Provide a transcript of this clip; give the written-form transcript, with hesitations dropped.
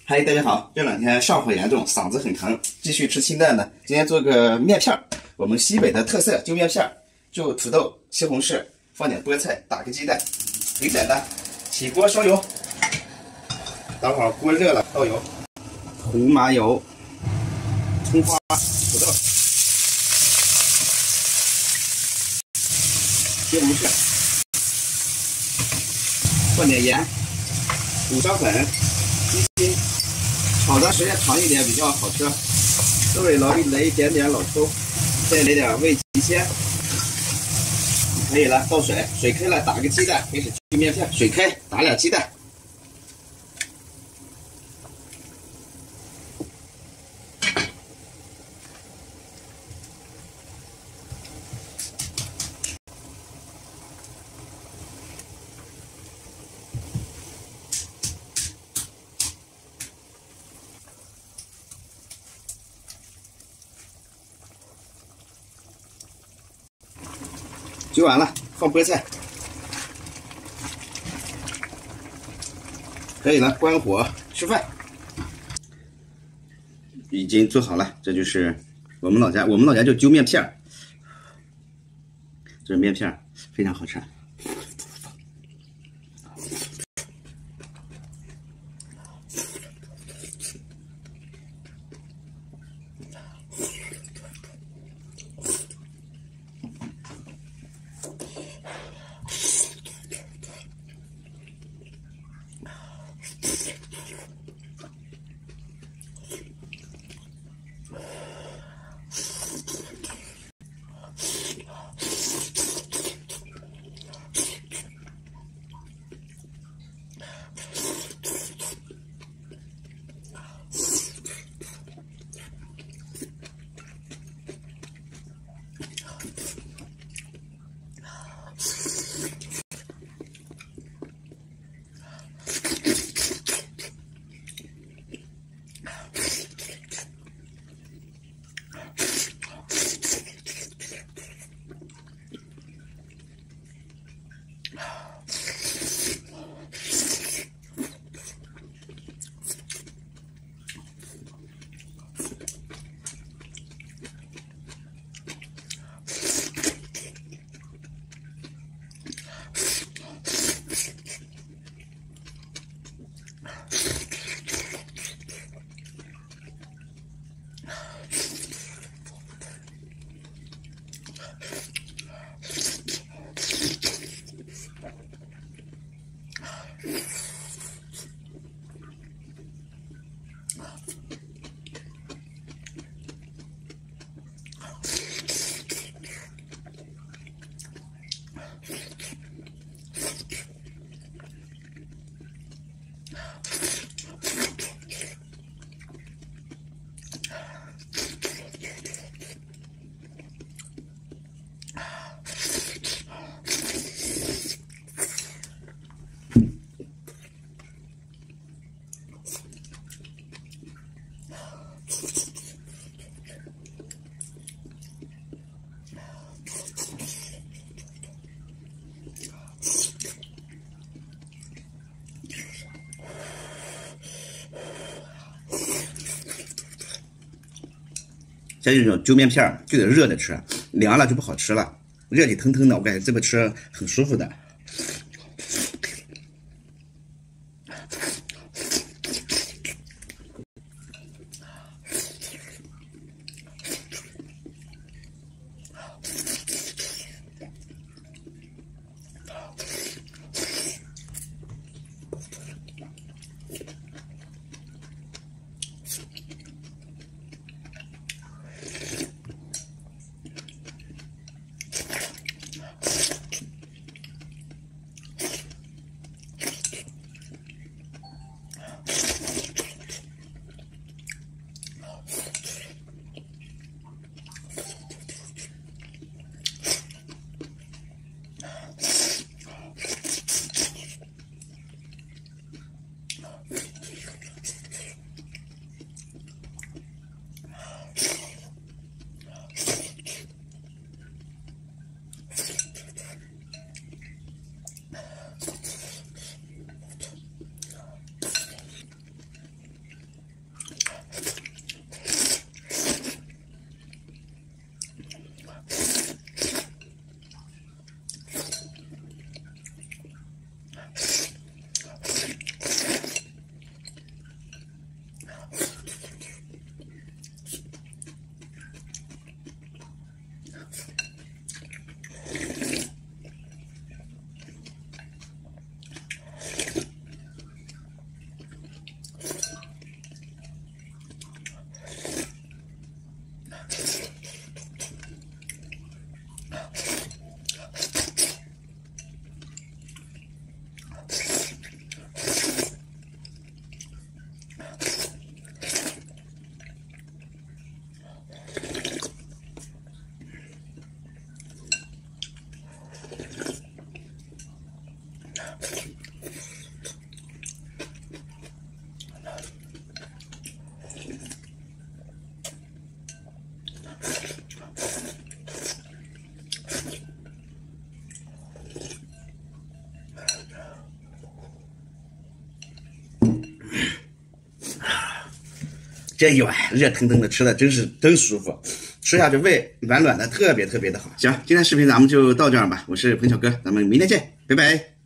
嗨，大家好！这两天上火严重，嗓子很疼，继续吃清淡的。今天做个面片儿，我们西北的特色揪面片儿，就土豆、西红柿，放点菠菜，打个鸡蛋，挺简单。起锅烧油，等会儿锅热了倒油，胡麻油、葱花、土豆、西红柿，放点盐、五香粉、鸡心。 炒的时间长一点比较好吃，这里来一点点老抽，再来点味极鲜，可以了。倒水，水开了，打个鸡蛋，开始去面片。水开，打俩鸡蛋。揪完了，放菠菜，可以了，关火吃饭。已经做好了，这就是我们老家就揪面片儿，这是面片儿，非常好吃。像这种揪面片儿就得热着吃，凉了就不好吃了。热气腾腾的，我感觉这么吃很舒服的。 这一碗热腾腾的吃的真舒服，吃下去胃暖暖的，特别的好。行，今天视频咱们就到这儿吧，我是彭小哥，咱们明天见，拜拜。